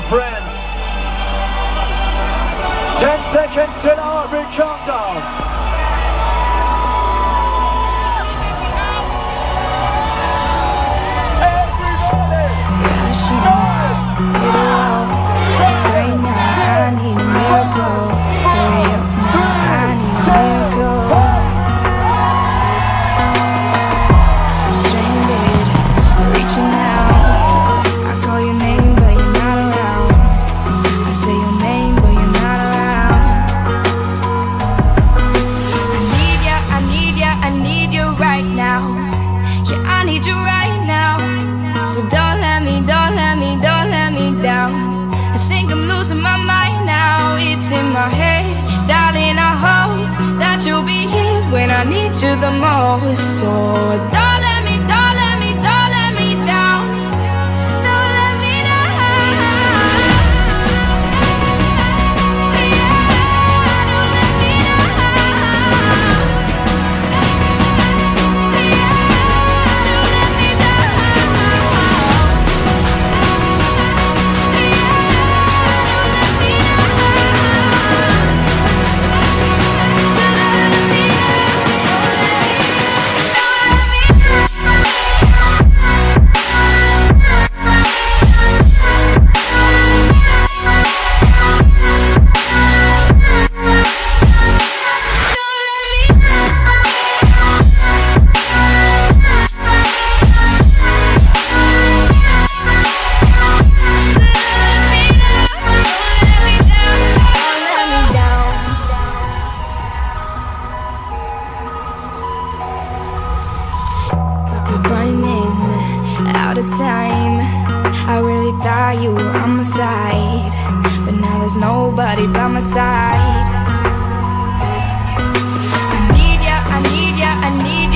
friends. 10 seconds till our big countdown. Everybody! Crashing it all. Right now I need a miracle. Hurry up now, I need a miracle. Stranded, reaching out. I call your name but you're not around. I say your name but you're not around. I need ya, I need ya, I need you right now. Yeah, I need you right now. So don't let me down. I think I'm losing my mind now. It's in my head, darling, I hope that you'll be here when I need you the most. So don't let me down. Don't let me down. Yeah, don't let me down. Yeah, don't let me down. Running out of time. I really thought you were on my side, but now there's nobody by my side. I need ya, I need ya, I need